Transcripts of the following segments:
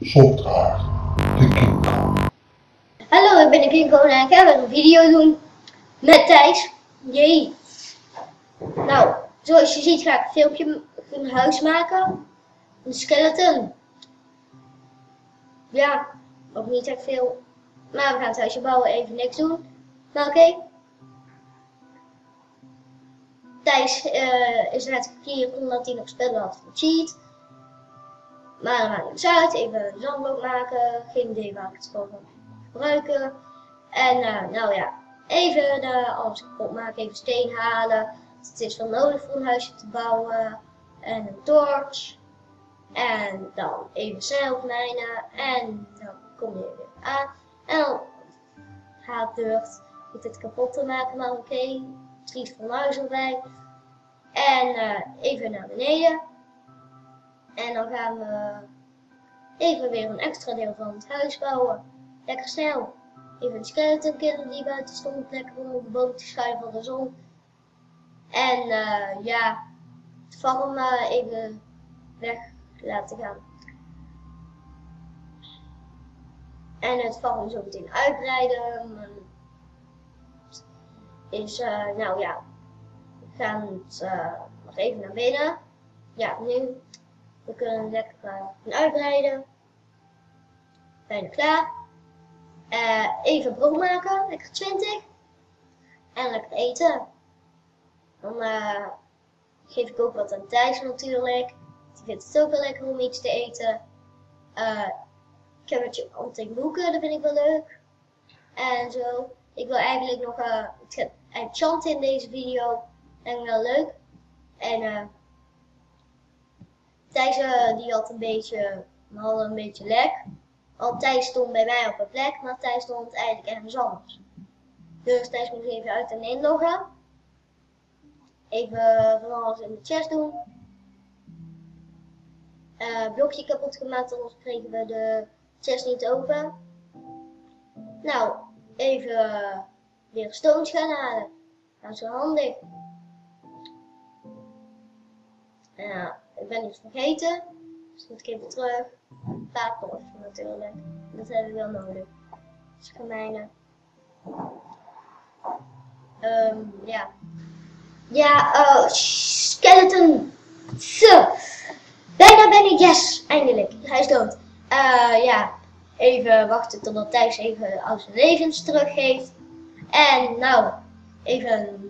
Zopdrager, de Kinko. Hallo, ik ben de Kinko en ik ga weer een video doen met Thijs. Jee. Nou, zoals je ziet ga ik een filmpje, een huis maken. Een skeleton. Ja, ook niet echt veel. Maar we gaan het huisje bouwen, even niks doen. Maar oké. Thijs is net geklierd omdat hij nog spellen had van cheat. Maar dat maakt niks uit. Even een zandloop maken. Geen idee waar ik het voor ga gebruiken. En nou ja, even alles kapot maken. Even steen halen. Het is wel nodig voor een huisje te bouwen. En een torch. En dan even snelmijnen. En dan kom je weer aan. En dan gaat Dirt dit kapot te maken. Maar oké, triest van huis erbij. En even naar beneden. En dan gaan we even weer een extra deel van het huis bouwen. Lekker snel. Even een skeleton killen die buiten stond. Lekker om op de boom te schuiven van de zon. En ja, het farm even weg laten gaan. En het farm zo meteen uitbreiden. Is nou ja, we gaan het nog even naar binnen. Ja, nu. We kunnen lekker gaan uitbreiden. Bijna klaar. Even brood maken, lekker 20. En lekker eten. Dan geef ik ook wat aan Thijs natuurlijk. Die vindt het ook wel lekker om iets te eten. Ik heb het antiekboeken, dat vind ik wel leuk. En zo. Ik wil eigenlijk nog het enchant in deze video. Vind ik wel leuk. En Thijs die had een beetje lek. Want Thijs stond bij mij op een plek, maar Thijs stond eigenlijk ergens anders. Dus Thijs moest even uit en inloggen. Even van alles in de chest doen. Blokje kapot gemaakt, anders kregen we de chest niet open. Nou, even weer stones gaan halen. Dat is wel handig. Ik ben iets vergeten. Dus moet ik even terug. Paardenpost natuurlijk. Dat heb ik wel nodig. Dus ik ga mijnen. Ja. Ja, skeleton. Zo. Bijna ben ik. Yes, eindelijk. Hij is dood. Ja. Even wachten totdat Thijs even al zijn levens teruggeeft. En nou, even een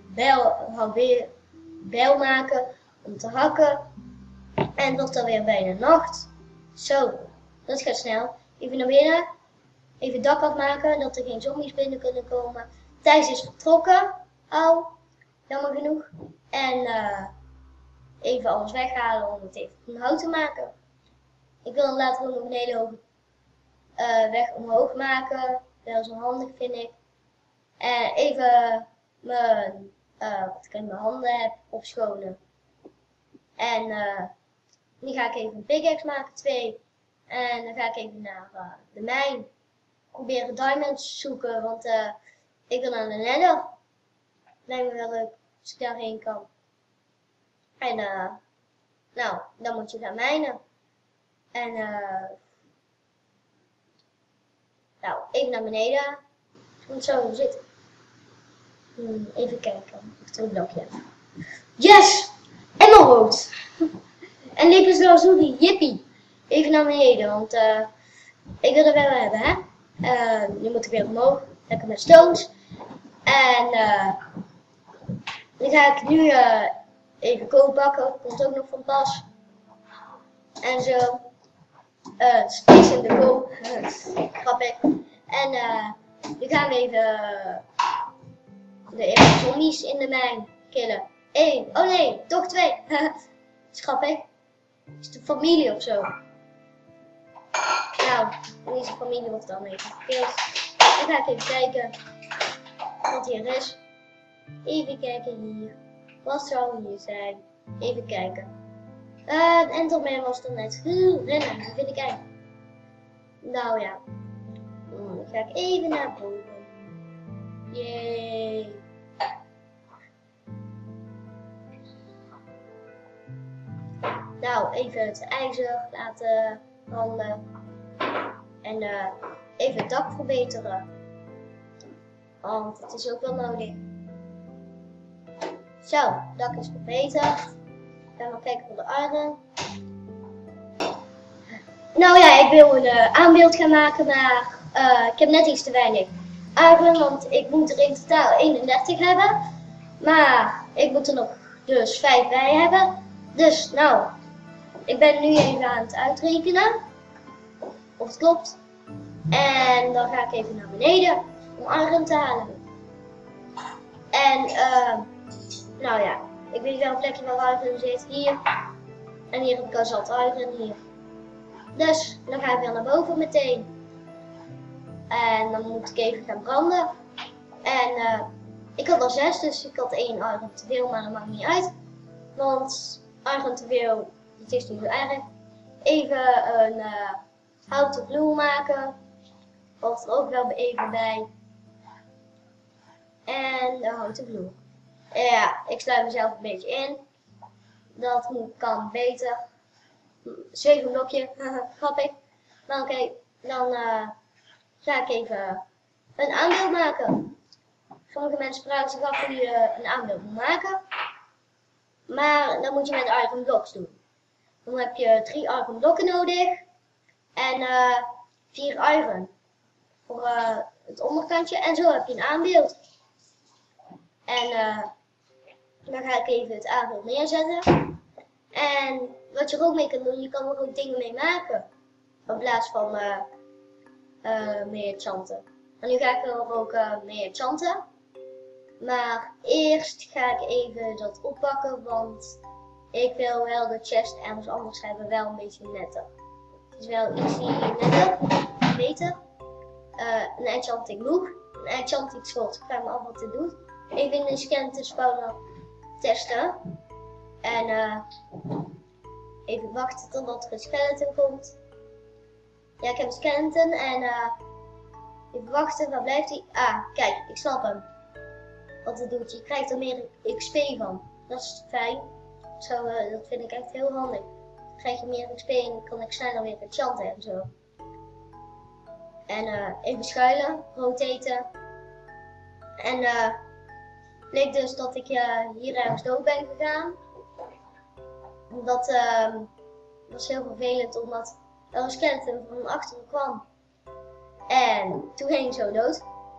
bijl maken om te hakken. En het wordt dan weer bijna nacht. Zo, dat gaat snel. Even naar binnen. Even het dak afmaken, dat er geen zombies binnen kunnen komen. Thijs is vertrokken. Au, jammer genoeg. En even alles weghalen om het even van hout te maken. Ik wil dan later ook nog een hele hoge weg omhoog maken. Wel zo handig vind ik. En even wat ik in mijn handen heb opschonen. En nu ga ik even een pickaxe maken, 2. En dan ga ik even naar de mijn. Proberen diamonds zoeken, want ik wil naar de nether. Lijkt me wel leuk als ik daarheen kan. En nou, dan moet je gaan mijnen. En nou, even naar beneden. Ik moet zo zitten. Even kijken of ik er een blokje heb. Yes! Emerald! En levensloze jippie. Even naar beneden, want ik wil er wel hebben, hè. Nu moet ik weer omhoog, lekker met stones. En dan ga ik nu even kook bakken, dat komt ook nog van pas. En zo. Space in de kook, grappig. En nu gaan we even de eerste zombies in de mijn killen. 1, oh nee, toch 2. Grappig. Is de familie of zo? Nou, deze familie wordt dan even gekild. Dan ga ik even kijken wat hier is. Even kijken hier. Wat zou hier zijn? Even kijken. De Enderman was er net. Rennen, dat vind ik eng. Nou ja. Dan ga ik even naar boven. Yay. Nou, even het ijzer laten branden. En even het dak verbeteren. Want het is ook wel nodig. Zo, het dak is verbeterd. Ik ga maar kijken voor de iron. Nou ja, ik wil een aanbeeld gaan maken, maar ik heb net iets te weinig iron, want ik moet er in totaal 31 hebben. Maar ik moet er nog dus 5 bij hebben. Dus nou, ik ben nu even aan het uitrekenen of het klopt. En dan ga ik even naar beneden om iron te halen. En nou ja, ik weet wel een plekje waar iron zit, hier. En hier heb ik al zat iron, hier. Dus dan ga ik weer naar boven meteen. En dan moet ik even gaan branden. En ik had al 6, dus ik had 1 iron te veel, maar dat maakt niet uit. Want iron te veel, het is niet zo erg. Even een houten vloer maken. Hoort er ook wel even bij. En de houten vloer. Ja, ik sluit mezelf een beetje in. Dat kan beter. 7 blokje, grappig. Maar oké, dan ga ik even een aanbeeld maken. Sommige mensen vragen zich af hoe je een aanbeeld moet maken. Maar dan moet je met iron blocks doen. Dan heb je 3 iron blokken nodig. En 4 iron. Voor het onderkantje. En zo heb je een aanbeeld. En dan ga ik even het aanbeeld neerzetten. En wat je er ook mee kan doen, je kan er ook dingen mee maken. In plaats van mee chanten. En nu ga ik er ook mee chanten. Maar eerst ga ik even dat oppakken, want ik wil wel de chest ergens anders hebben, wel een beetje netter. Het is wel iets netter, beter. Een enchanting boek, een enchanting schot. Ik vraag me af wat dit doet. Even een skeleton spawner testen. En even wachten totdat er een skeleton komt. Ja, ik heb een skeleton en even wachten, waar blijft hij? Ah, kijk, ik snap hem. Wat het doet, je krijgt er meer XP van. Dat is fijn. Zo, dat vind ik echt heel handig. Dan krijg je meer XP en kan ik sneller weer enchanten en zo. En even schuilen, rotaten. En bleek dus dat ik hier ergens dood ben gegaan. Dat was heel vervelend, omdat er een skeleton van achteren kwam. En toen ging ik zo dood.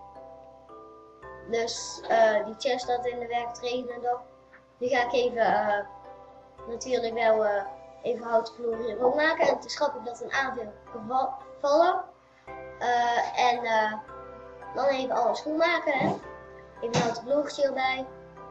Dus die chest staat in de weg, het regent nog. Nu ga ik even natuurlijk wel even houten vloer hier ook maken. En het is grappig dat een aanval kan vallen. En dan even alles goed maken. Hè? Even een houten vloertje erbij.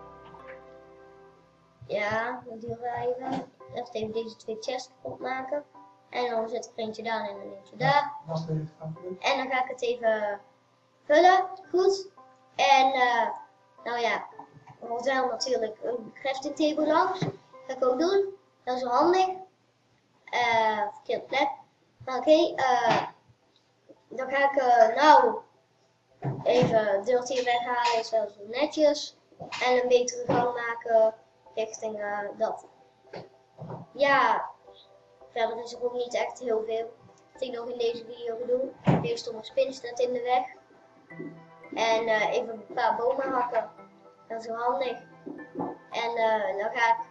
Ja, dat duurt wel even. Even deze 2 chests kapot maken. En dan zet ik er eentje daar en een eentje daar. En dan ga ik het even vullen. Goed. En nou ja, er wordt wel natuurlijk een crafting table langs. Dat ga ik ook doen. Dat is wel handig. Verkeerde plek. Maar oké, dan ga ik nou even dirt hier weghalen. Is wel zo netjes. En een betere gang maken richting dat. Ja, verder is er ook niet echt heel veel. Wat ik nog in deze video ga doen. Deze stomme spin staat in de weg. En even een paar bomen hakken. Dat is wel handig. En dan ga ik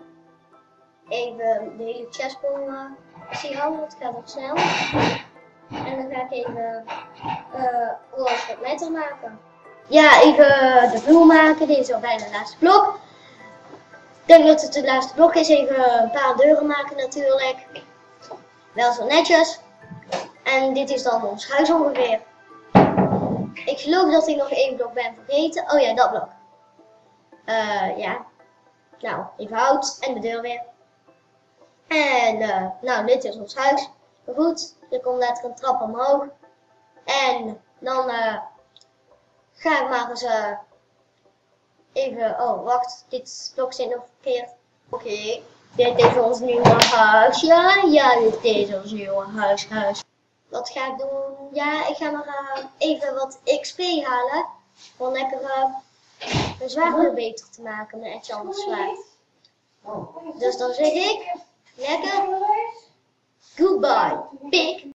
even de hele chestboom houden, want het gaat nog snel. En dan ga ik even alles wat netter maken. Ja, even de vloer maken. Dit is al bijna het laatste blok. Ik denk dat het laatste blok is. Even een paar deuren maken natuurlijk. Wel zo netjes. En dit is dan ons huis ongeveer. Ik geloof dat ik nog 1 blok ben vergeten. Oh ja, dat blok. Ja. Nou, even hout en de deur weer. En nou, dit is ons huis. Maar goed, er komt later een trap omhoog. En dan ga ik maar eens even... Oh, wacht. Dit blok zit nog verkeerd. Oké. Dit is ons nieuwe huis. Ja, dit is ons nieuwe huis. Wat ga ik doen? Ja, ik ga maar even wat XP halen. Om lekker mijn zwaard weer beter te maken, mijn enchanted zwaard. Dus dan zeg ik, lekker, goodbye, pik.